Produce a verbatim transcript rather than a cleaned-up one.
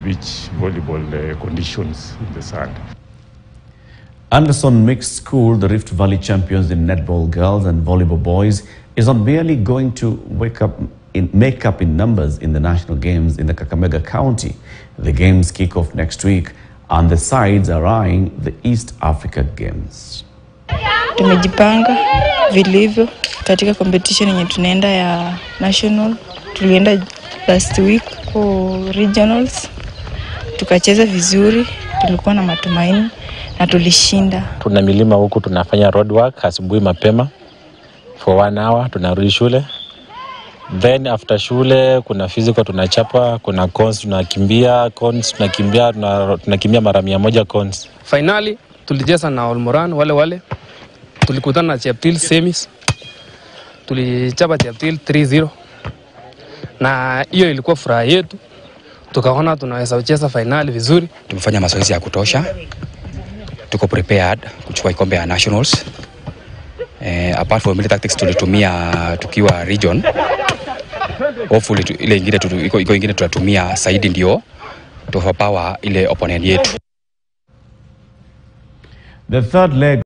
beach volleyball uh, conditions in the sand. Anderson Mixed School, the Rift Valley champions in netball girls and volleyball boys, is not merely going to wake up in, make up in numbers in the national games in the Kakamega County. The games kick off next week and the sides are eyeing the East Africa Games. Tumejipanga vilivyo katika competition yenye tunaenda ya national. Tulienda last week kwa regionals. Tukacheza vizuri, tulikuwa na matumaini na tulishinda. Tuna milima huku, tunafanya road work asubuhi mapema for one hour, tunarudi shule. Then after shule kuna physical tunachapa, kuna cons tunakimbia, cons tunakimbia, tunakimbia mara mia moja cons. Finally tulicheza na Olmoran wale wale. Tulikutana na Cheptil semis. Tulichapa Cheptil three zero. Na hiyo ilikuwa furaha yetu. Tukaona tunaweza kucheza finali vizuri. Tumefanya mazoezi ya kutosha. Tuko prepared kuchukua kombe ya nationals. Eh, apart from military tactics tulitumia tukiwa region. Hopefully ile ingine iko iko ingine tutatumia zaidi ndio to overpower ile opponent yetu. The third leg